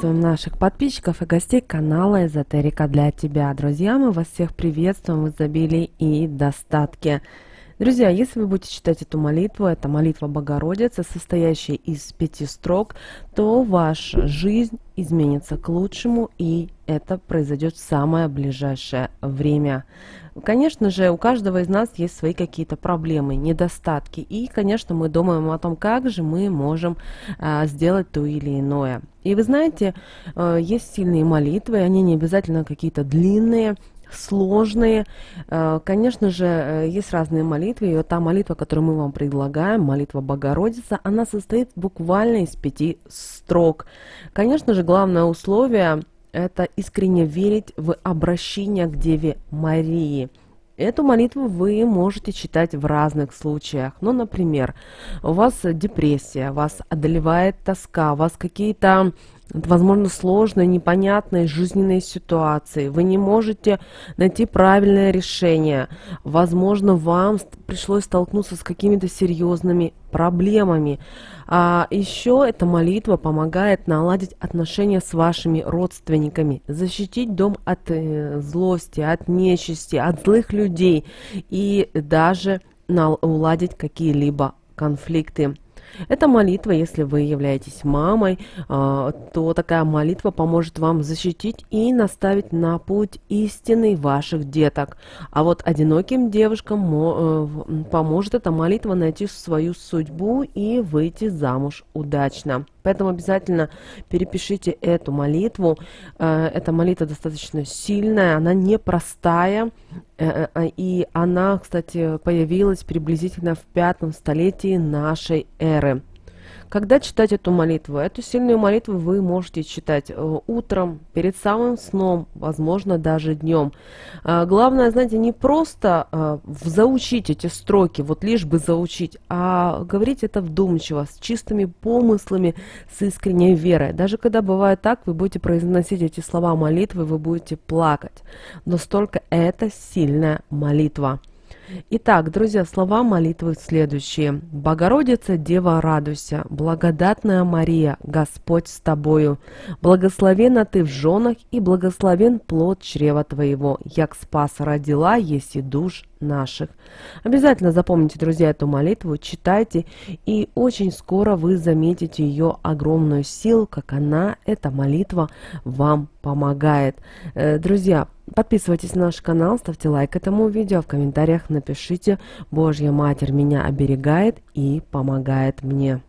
Приветствуем наших подписчиков и гостей канала Эзотерика для тебя. Друзья, мы вас всех приветствуем в изобилии и достатке. Друзья, если вы будете читать эту молитву, это молитва Богородицы, состоящая из 5 строк, то ваша жизнь изменится к лучшему, и это произойдет в самое ближайшее время. Конечно же, у каждого из нас есть свои какие-то проблемы, недостатки, и, конечно, мы думаем о том, как же мы можем сделать то или иное. И вы знаете, есть сильные молитвы, они не обязательно какие-то длинные, сложные. Конечно же, есть разные молитвы, и вот та молитва, которую мы вам предлагаем, молитва Богородицы, она состоит буквально из 5 строк. Конечно же, главное условие – это искренне верить в обращение к Деве Марии. Эту молитву вы можете читать в разных случаях. Ну, например, у вас депрессия, вас одолевает тоска, у вас какие-то, возможно, сложные, непонятные жизненные ситуации. Вы не можете найти правильное решение. Возможно, вам пришлось столкнуться с какими-то серьезными проблемами. А еще эта молитва помогает наладить отношения с вашими родственниками, защитить дом от злости, от нечисти, от злых людей и даже уладить какие-либо конфликты. Эта молитва, если вы являетесь мамой, то такая молитва поможет вам защитить и наставить на путь истинный ваших деток. А вот одиноким девушкам поможет эта молитва найти свою судьбу и выйти замуж удачно. Поэтому обязательно перепишите эту молитву. Эта молитва достаточно сильная, она непростая. И она, кстати, появилась приблизительно в 5 столетии нашей эры. Когда читать эту молитву? Эту сильную молитву вы можете читать утром, перед самым сном, возможно, даже днем. Главное, знаете, не просто заучить эти строки, вот лишь бы заучить, а говорить это вдумчиво, с чистыми помыслами, с искренней верой. Даже когда бывает так, вы будете произносить эти слова молитвы, вы будете плакать. Настолько это сильная молитва. Итак, друзья, слова молитвы следующие. «Богородица, Дева, радуйся, благодатная Мария, Господь с тобою, благословенна ты в женах, и благословен плод чрева твоего, як спас родила, еси душ наших». Обязательно запомните, друзья, эту молитву, читайте, и очень скоро вы заметите ее огромную силу, как она, эта молитва, вам помогает. Друзья, подписывайтесь на наш канал, ставьте лайк этому видео, в комментариях напишите: «Божья Матерь меня оберегает и помогает мне».